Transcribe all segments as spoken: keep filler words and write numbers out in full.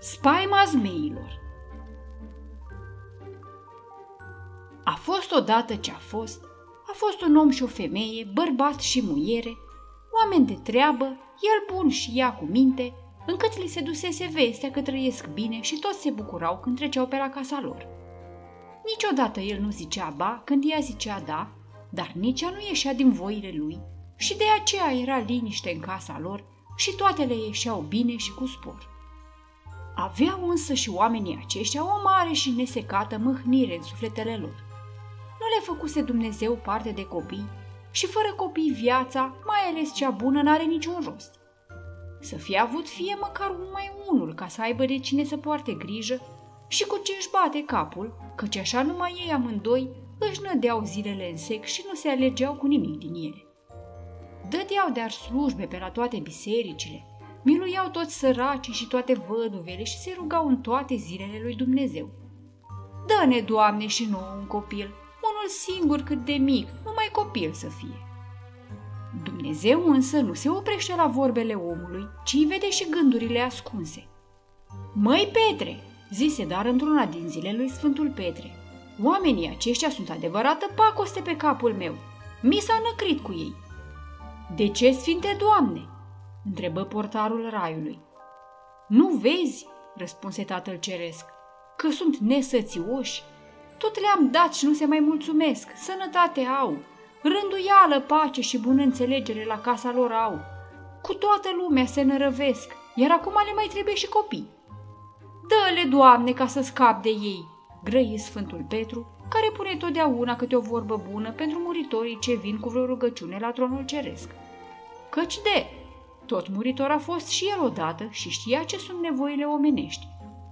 Spaima zmeilor. A fost odată ce a fost, a fost un om și o femeie, bărbat și muiere, oameni de treabă, el bun și ea cu minte, încât li se dusese vestea că trăiesc bine și toți se bucurau când treceau pe la casa lor. Niciodată el nu zicea ba când ea zicea da, dar nici ea nu ieșea din voile lui și de aceea era liniște în casa lor și toate le ieșeau bine și cu spor. Aveau însă și oamenii aceștia o mare și nesecată mâhnire în sufletele lor. Nu le făcuse Dumnezeu parte de copii și fără copii viața, mai ales cea bună, n-are niciun rost. Să fie avut fie măcar numai unul ca să aibă de cine să poarte grijă și cu ce își bate capul, căci așa numai ei amândoi își nădeau zilele în sec și nu se alegeau cu nimic din ele. Dădeau de-ar slujbe pe la toate bisericile, miluiau toți săracii și toate văduvele și se rugau în toate zilele lui Dumnezeu. Dă-ne, Doamne, și nouă un copil, unul singur cât de mic, numai copil să fie. Dumnezeu însă nu se oprește la vorbele omului, ci îi vede și gândurile ascunse. Măi, Petre, zise dar într-una din zile lui Sfântul Petre, oamenii aceștia sunt adevărată pacoste pe capul meu. Mi s-a năcrit cu ei. De ce, Sfinte Doamne? Întrebă portarul raiului. Nu vezi, răspunse Tatăl Ceresc, că sunt nesățioși? Tot le-am dat și nu se mai mulțumesc, sănătate au, rânduială, pace și bună înțelegere la casa lor au. Cu toată lumea se nărăvesc, iar acum le mai trebuie și copii. Dă-le, Doamne, ca să scap de ei, grăi Sfântul Petru, care pune totdeauna câte o vorbă bună pentru muritorii ce vin cu vreo rugăciune la tronul ceresc. Căci de, tot muritor a fost și el odată și știa ce sunt nevoile omenești.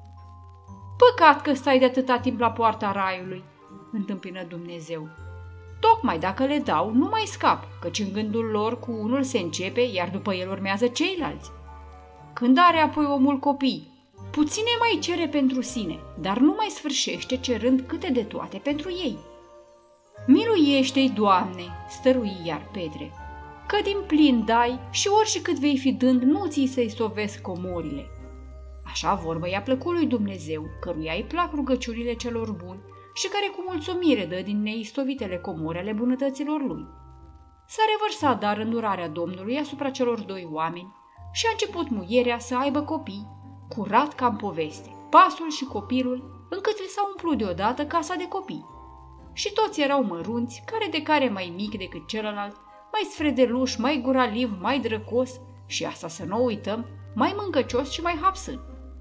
Păcat că stai de atâta timp la poarta raiului, întâmpină Dumnezeu. Tocmai dacă le dau, nu mai scap, căci în gândul lor cu unul se începe, iar după el urmează ceilalți. Când are apoi omul copii, puține mai cere pentru sine, dar nu mai sfârșește cerând câte de toate pentru ei. Miluiește-i, Doamne, stărui iar Petre, că din plin dai și orice cât vei fi dând, nu ți să-i sovesc comorile. Așa vorbă i-a plăcut lui Dumnezeu, căruia îi plac rugăciunile celor buni și care cu mulțumire dă din neistovitele comori ale bunătăților lui. S-a revărsat dar îndurarea Domnului asupra celor doi oameni și a început muierea să aibă copii, curat ca în poveste, pasul și copilul, încât li s-a umplut deodată casa de copii. Și toți erau mărunți, care de care mai mic decât celălalt, mai sfredeluș, mai guraliv, mai drăcos și asta să nu uităm, mai mâncăcios și mai hapsân.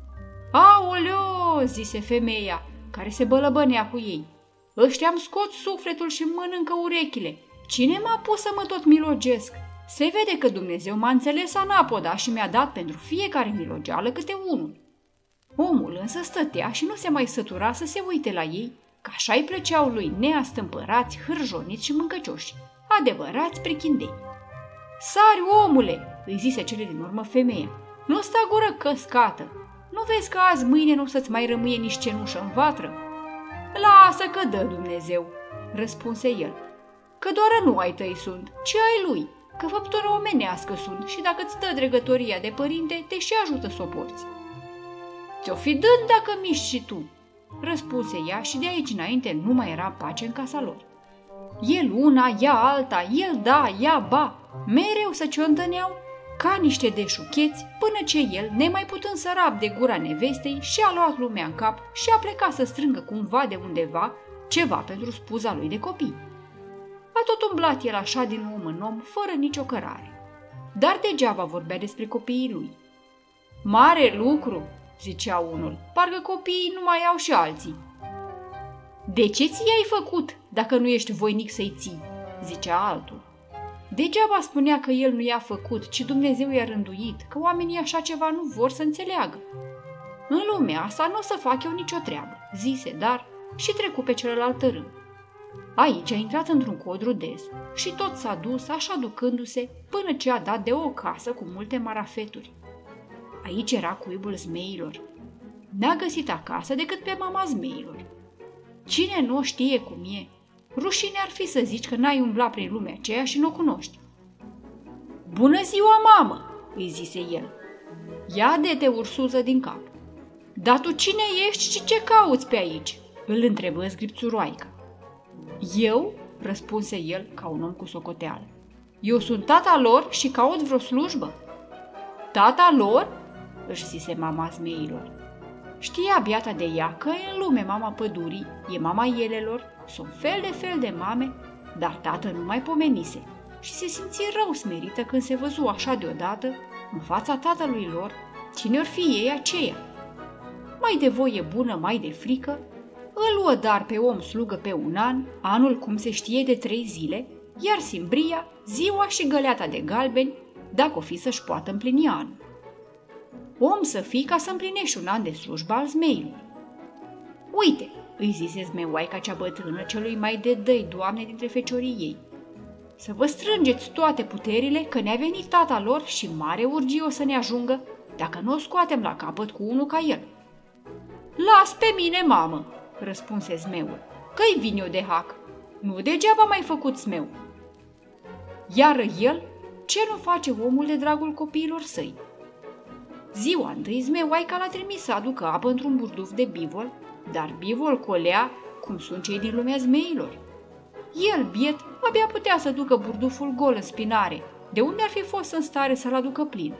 Aoleo, zise femeia, care se bălăbănea cu ei. Ăștia-mi scot sufletul și mănâncă urechile. Cine m-a pus să mă tot milogesc? Se vede că Dumnezeu m-a înțeles anapoda și mi-a dat pentru fiecare milogeală câte unul. Omul însă stătea și nu se mai sătura să se uite la ei, că așa-i plăceau lui neastâmpărați, hârjoniți și mâncăcioși, adevărați prichindei. Sari, omule, îi zise cele din urmă femeia, nu sta gură căscată. Nu vezi că azi mâine nu o să-ți mai rămâie nici cenușă în vatră? Lasă că dă Dumnezeu, răspunse el, că doar nu ai tăi sunt, ci ai lui, că făptură omenească sunt și dacă îți dă dregătoria de părinte, te și ajută să o porți. Ți-o fi dând dacă miști și tu, răspunse ea și de aici înainte nu mai era pace în casa lor. El una, ea alta, el da, ea ba, mereu să ciontăneau ca niște deșucheți, până ce el, nemai putând să rabde gura nevestei, și-a luat lumea în cap și a plecat să strângă cumva de undeva ceva pentru spuza lui de copii. A tot umblat el așa din om în om, fără nicio cărare. Dar degeaba vorbea despre copiii lui. Mare lucru, zicea unul, parcă copiii nu mai au și alții. De ce ți i-ai făcut, dacă nu ești voinic să-i ții, zicea altul. Degeaba spunea că el nu i-a făcut, ci Dumnezeu i-a rânduit, că oamenii așa ceva nu vor să înțeleagă. În lumea asta nu o să fac eu nicio treabă, zise, dar și trecu pe celălalt tărâm. Aici a intrat într-un codru des și tot s-a dus, așa ducându-se, până ce a dat de o casă cu multe marafeturi. Aici era cuibul zmeilor. N-a găsit acasă decât pe mama zmeilor. Cine nu știe cum e, rușine ar fi să zici că n-ai umblat prin lumea aceea și nu o cunoști. Bună ziua, mamă, îi zise el. Ia de-te ursuză din cap. Dar tu cine ești și ce cauți pe aici?" îl întrebă Zgripțuroaica. Eu?" răspunse el ca un om cu socoteală. Eu sunt tata lor și caut vreo slujbă." Tata lor?" își zise mama zmeilor. Știa biata de ea că în lume mama pădurii e mama ielelor, sunt fel de fel de mame, dar tată nu mai pomenise și se simți rău smerită când se văzu așa deodată în fața tatălui lor, cine or fi ei aceia. Mai de voie bună, mai de frică, îl luă dar pe om slugă pe un an, anul cum se știe de trei zile, iar simbria, ziua și găleata de galbeni, dacă o fi să-și poată împlini anul. Om să fii ca să împlinești un an de slujbă al zmeilor. Uite, îi zise zmeoaica cea bătrână celui mai de dăi doamne dintre feciorii ei, să vă strângeți toate puterile că ne-a venit tata lor și mare urgie o să ne ajungă dacă nu o scoatem la capăt cu unul ca el. Las pe mine, mamă, răspunse zmeul, că-i vin eu de hac. Nu degeaba m-ai făcut zmeu. Iar el, ce nu face omul de dragul copiilor săi? Ziua întâi zmeoaica l-a trimis să aducă apă într-un burduf de bivol, dar bivol colea cum sunt cei din lumea zmeilor. El, biet, abia putea să ducă burduful gol în spinare, de unde ar fi fost în stare să-l aducă plin.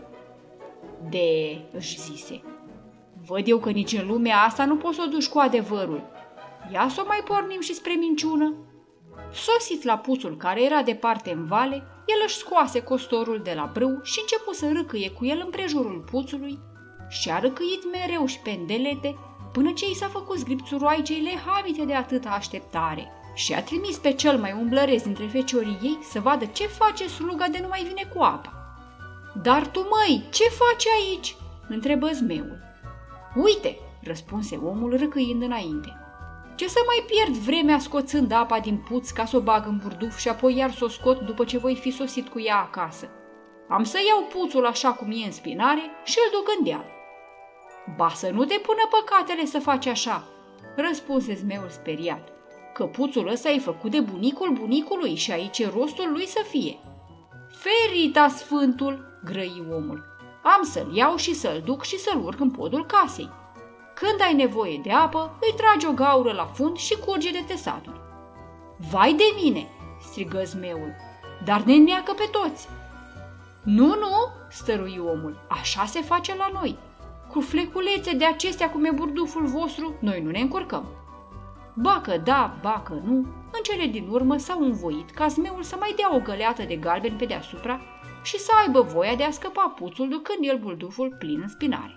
De, își zise, văd eu că nici în lumea asta nu poți să o duci cu adevărul. Ia să o mai pornim și spre minciună. Sosit la puțul care era departe în vale, el își scoase costorul de la brâu și începu să râcâie cu el împrejurul puțului și a râcâit mereu și pendelete până ce i s-a făcut Zgripțuroaicei lehavite de atâta așteptare și a trimis pe cel mai umblăresc dintre feciorii ei să vadă ce face sluga de nu mai vine cu apa. Dar tu, măi, ce faci aici?" întrebă zmeul. Uite, răspunse omul râcâind înainte. Ce să mai pierd vremea scoțând apa din puț ca să o bag în burduf și apoi iar să o scot după ce voi fi sosit cu ea acasă. Am să iau puțul așa cum e în spinare și îl duc în deal. Ba să nu te pună păcatele să faci așa, răspunse zmeul speriat, că puțul ăsta e făcut de bunicul bunicului și aici e rostul lui să fie. Ferita sfântul, grăi omul, am să-l iau și să-l duc și să-l urc în podul casei. Când ai nevoie de apă, îi tragi o gaură la fund și curge de tesatul. Vai de mine, strigă zmeul, dar ne neacă pe toți. Nu, nu, stărui omul, așa se face la noi. Cu fleculețe de acestea cum e burduful vostru, noi nu ne încurcăm. Bacă da, bacă nu, în cele din urmă s-au învoit ca zmeul să mai dea o găleată de galben pe deasupra și să aibă voia de a scăpa puțul ducând el burduful plin în spinare.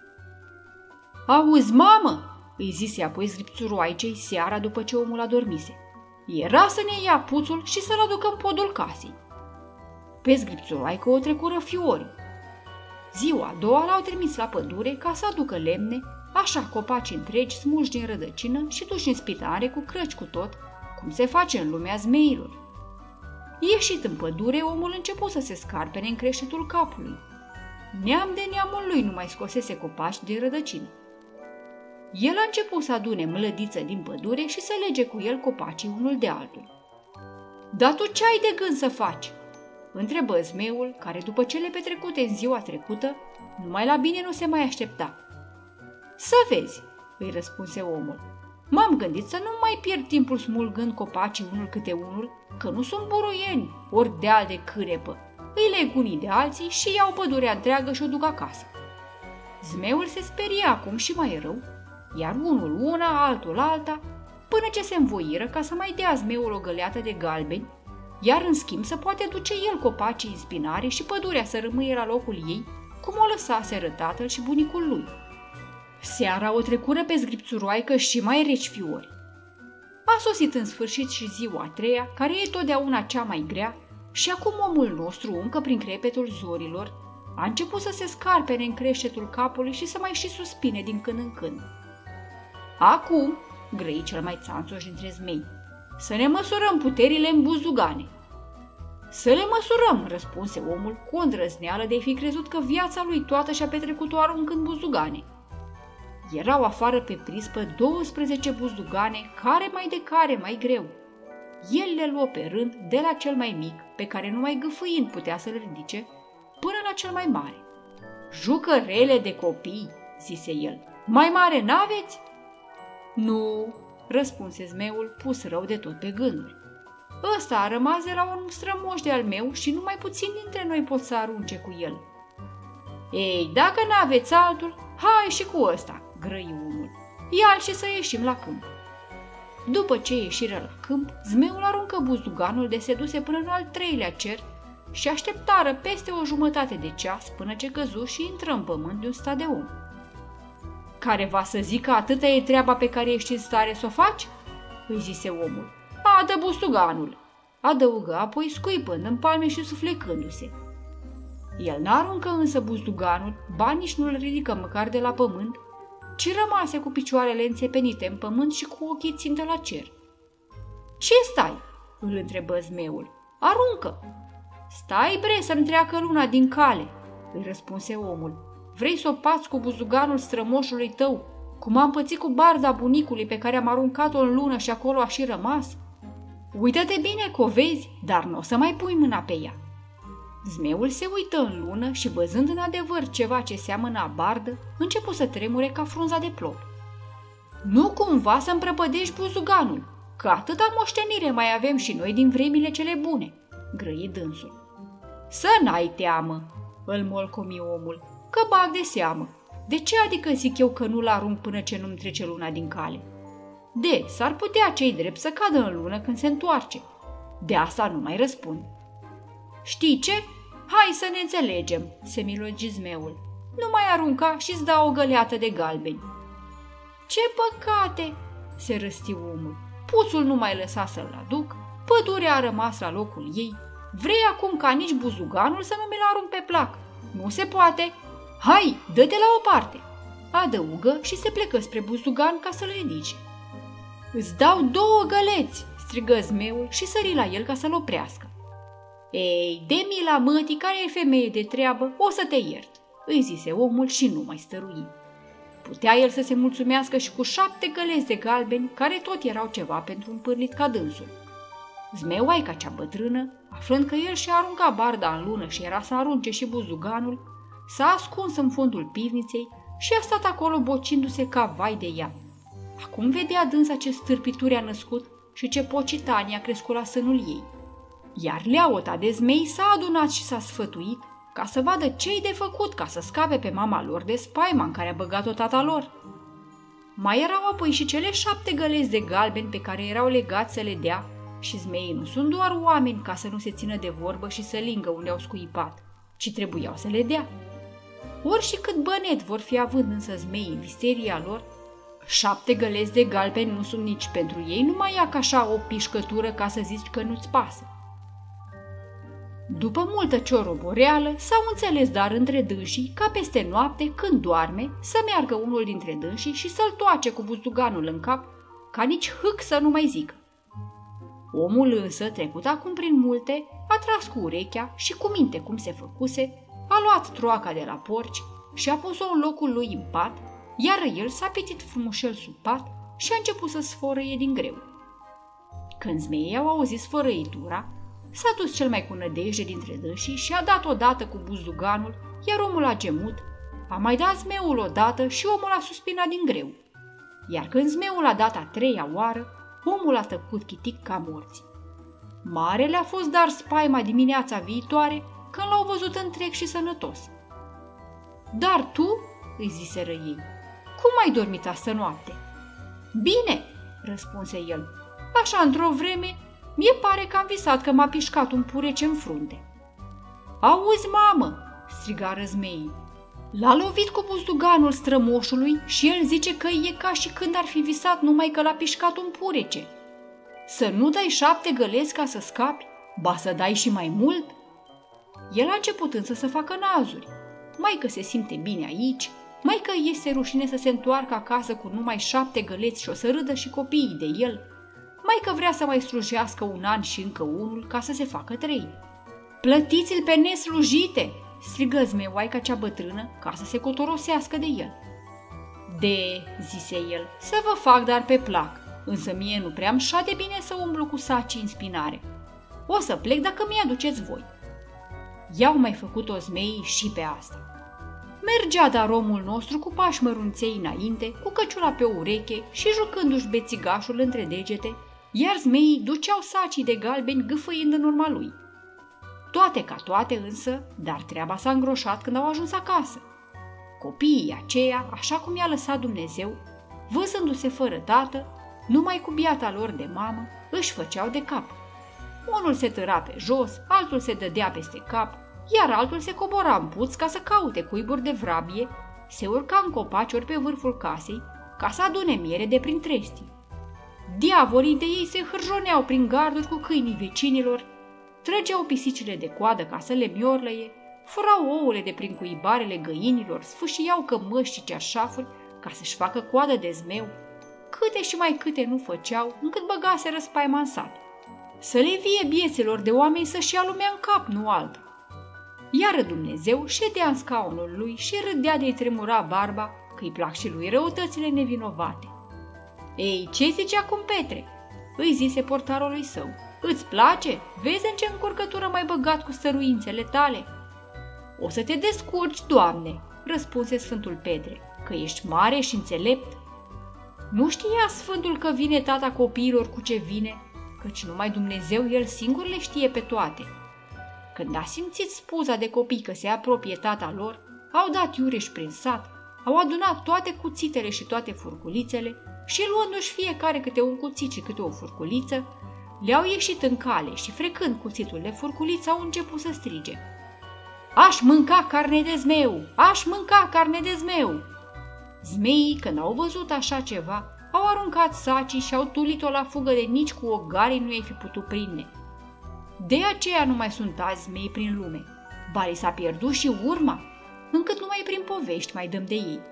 Auzi, mamă, îi zise apoi Zgripțuroaicei seara după ce omul adormise. Era să ne ia puțul și să-l aducă în podul casei. Pe Zgripțuroaică o trecură fiorii. Ziua a doua l-au trimis la pădure ca să aducă lemne, așa copaci întregi smulși din rădăcină și duși în spitare cu crăci cu tot, cum se face în lumea zmeilor. Ieșit în pădure, omul început să se scarpene în creștetul capului. Neam de neamul lui nu mai scosese copaci din rădăcină. El a început să adune mlădiță din pădure și să lege cu el copacii unul de altul. Dar tu ce ai de gând să faci?" întrebă zmeul, care după cele petrecute în ziua trecută, numai la bine nu se mai aștepta. Să vezi," îi răspunse omul. M-am gândit să nu mai pierd timpul smulgând copacii unul câte unul, că nu sunt buruieni, ori deal de cârepă. Îi leg unii de alții și iau pădurea întreagă și o duc acasă." Zmeul se speria acum și mai rău, iar unul una, altul alta, până ce se învoiră ca să mai dea zmeul o găleată de galbeni, iar în schimb să poate duce el copacii în spinare și pădurea să rămâie la locul ei, cum o lăsaseră tatăl și bunicul lui. Seara o trecură pe Zgripțuroaică și mai reci fiori. A sosit în sfârșit și ziua a treia, care e totdeauna cea mai grea, și acum omul nostru, încă prin crepetul zorilor, a început să se scarpene în creștetul capului și să mai și suspine din când în când. Acum, grăi cel mai țanțoș dintre zmei, să ne măsurăm puterile în buzdugane. Să le măsurăm, răspunse omul cu o îndrăzneală de-ai fi crezut că viața lui toată și-a petrecut-o aruncând buzdugane. Erau afară pe prispă douăsprezece buzdugane, care mai de care mai greu. El le luă pe rând de la cel mai mic, pe care numai gâfâind putea să-l ridice, până la cel mai mare. Jucărele de copii, zise el, Mai mare n-aveți?" Nu," răspunse zmeul, pus rău de tot pe gânduri. Ăsta a rămas de la un strămoș de-al meu și numai puțin dintre noi pot să arunce cu el." Ei, dacă n-aveți altul, hai și cu ăsta," grăi omul. Ia-l și să ieșim la câmp." După ce ieșiră la câmp, zmeul aruncă buzduganul de se duse până în al treilea cer și așteptară peste o jumătate de ceas până ce căzu și intră în pământ de un stat de om. Care va să zică atâta e treaba pe care ești în stare să o faci?" îi zise omul. Adă buzduganul," adăugă apoi scuipând în palme și suflecându-se. El n-aruncă însă buzduganul, ba nici nu-l ridică măcar de la pământ, ci rămase cu picioarele înțepenite în pământ și cu ochii țintă la cer. Ce stai?" îl întrebă zmeul. Aruncă!" Stai, bre, să-mi treacă luna din cale," îi răspunse omul. Vrei să o pați cu buzduganul strămoșului tău, cum am pățit cu barda bunicului pe care am aruncat-o în lună și acolo a și rămas? Uită-te bine că o vezi, dar nu o să mai pui mâna pe ea." Zmeul se uită în lună și, văzând în adevăr ceva ce seamănă a bardă, începu să tremure ca frunza de plop. Nu cumva să-mi prăpădești buzduganul, că atâta moștenire mai avem și noi din vremile cele bune," grăi dânsul. Să n-ai teamă," îl molcomi omul, că bag de seamă. De ce adică zic eu că nu-l arunc până ce nu-mi trece luna din cale? De, s-ar putea cei drept să cadă în lună când se întoarce. De asta nu mai răspund." Știi ce? Hai să ne înțelegem," se milogi zmeul. Nu mai arunca și-ți dau o găleată de galbeni." Ce păcate!" se răsti omul. Puțul nu mai lăsa să-l aduc, pădurea a rămas la locul ei. Vrei acum ca nici buzduganul să nu mi-l arunc pe plac? Nu se poate! Hai, dă-te la o parte!" adăugă și se plecă spre buzdugan ca să-l ridice. Îți dau două găleți!" strigă zmeul și sări la el ca să-l oprească. Ei, de mila mătii, care e femeie de treabă, o să te iert," îi zise omul și nu mai stărui. Putea el să se mulțumească și cu șapte găleți de galbeni, care tot erau ceva pentru un pârlit ca dânsul. Zmeoaica cea bătrână, aflând că el și-a aruncat barda în lună și era să arunce și buzduganul, s-a ascuns în fundul pivniței și a stat acolo bocindu-se ca vai de ea. Acum vedea dânsa ce stârpituri a născut și ce pocitanie a crescut la sânul ei. Iar leaota de zmei s-a adunat și s-a sfătuit ca să vadă ce-i de făcut ca să scape pe mama lor de spaima în care a băgat-o tata lor. Mai erau apoi și cele șapte găleți de galbeni pe care erau legați să le dea și zmeii nu sunt doar oameni ca să nu se țină de vorbă și să lingă unde au scuipat, ci trebuiau să le dea. Ori și cât bănet vor fi având însă zmeii în visteria lor, șapte găleți de galbeni nu sunt nici pentru ei, nu mai ia ca așa o pișcătură ca să zici că nu-ți pasă. După multă cioroboreală, s-au înțeles dar între dânsii ca peste noapte, când doarme, să meargă unul dintre dânsii și să-l toace cu buzduganul în cap, ca nici hâc să nu mai zică. Omul însă, trecut acum prin multe, a tras cu urechea și cu minte cum se făcuse, a luat troaca de la porci și a pus-o în locul lui în pat, iar el s-a pitit frumușel sub pat și a început să sfărăie din greu. Când zmeii au auzit sfărăitura, s-a dus cel mai cu nădejde dintre dânsii și a dat odată cu buzduganul, iar omul a gemut, a mai dat zmeul odată și omul a suspinat din greu. Iar când zmeul a dat a treia oară, omul a tăcut chitic ca morți. Mare le-a fost dar spaima dimineața viitoare, când l-au văzut întreg și sănătos. Dar tu, îi ziseră ei, cum ai dormit astă noapte? Bine, răspunse el, așa într-o vreme, mie pare că am visat că m-a pișcat un purece în frunte. Auzi, mamă, strigară zmeii, l-a lovit cu buzduganul strămoșului și el zice că e ca și când ar fi visat numai că l-a pișcat un purece. Să nu dai șapte găleți ca să scapi, ba să dai și mai mult? El a început însă să facă nazuri, mai că se simte bine aici, mai că este rușine să se întoarcă acasă cu numai șapte găleți și o să râdă și copiii de el, mai că vrea să mai slujească un an și încă unul ca să se facă trei. Plătiți-l pe neslujite, strigă zmeoaica cea bătrână ca să se cotorosească de el. De, zise el, să vă fac dar pe plac, însă mie nu prea-mi șade bine să umblu cu sacii în spinare. O să plec dacă mi-aduceți voi. I-au mai făcut-o zmeii și pe asta. Mergea dar omul nostru cu pași mărunței înainte, cu căciula pe ureche și jucându-și bețigașul între degete, iar zmeii duceau sacii de galbeni gâfâind în urma lui. Toate ca toate însă, dar treaba s-a îngroșat când au ajuns acasă. Copiii aceia, așa cum i-a lăsat Dumnezeu, văzându-se fără tată, numai cu biata lor de mamă, își făceau de cap. Unul se târa pe jos, altul se dădea peste cap, iar altul se cobora în puț ca să caute cuiburi de vrabie, se urca în copaci ori pe vârful casei ca să adune miere de prin trestii. Diavolii de ei se hârjoneau prin garduri cu câinii vecinilor, trăgeau pisicile de coadă ca să le miorlăie, furau ouăle de prin cuibarele găinilor, sfâșiau cămăși și ceașafuri ca să-și facă coadă de zmeu. Câte și mai câte nu făceau, încât băgaseră spaima în sat. Să le vie vieților de oameni să-și ia lumea în cap, nu alta. Iar Dumnezeu ședea în scaunul lui și râdea de-i tremura barba, că-i plac și lui răutățile nevinovate. Ei, ce zice acum Petre? Îi zise portarului său. Îți place? Vezi în ce încurcătură m-ai băgat cu stăruințele tale? O să te descurci, Doamne, răspunse Sfântul Petre, că ești mare și înțelept. Nu știa Sfântul că vine tata copiilor cu ce vine, căci numai Dumnezeu El singur le știe pe toate. Când a simțit spuza de copii că se apropie tata lor, au dat iureș prin sat, au adunat toate cuțitele și toate furculițele și, luându-și fiecare câte un cuțit și câte o furculiță, le-au ieșit în cale și, frecând cuțitul de furculiță, au început să strige: Aș mânca carne de zmeu! Aș mânca carne de zmeu! Zmeii, când au văzut așa ceva, au aruncat sacii și au tulit-o la fugă de nici cu o gare nu i-ai fi putut prinde. De aceea nu mai sunt azi zmei prin lume, ba li s-a pierdut și urma, încât numai prin povești mai dăm de ei.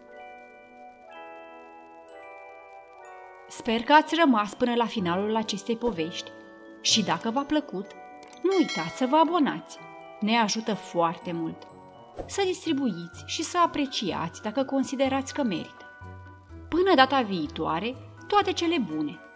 Sper că ați rămas până la finalul acestei povești și dacă v-a plăcut, nu uitați să vă abonați. Ne ajută foarte mult. Să distribuiți și să apreciați dacă considerați că merită. Până data viitoare, toate cele bune!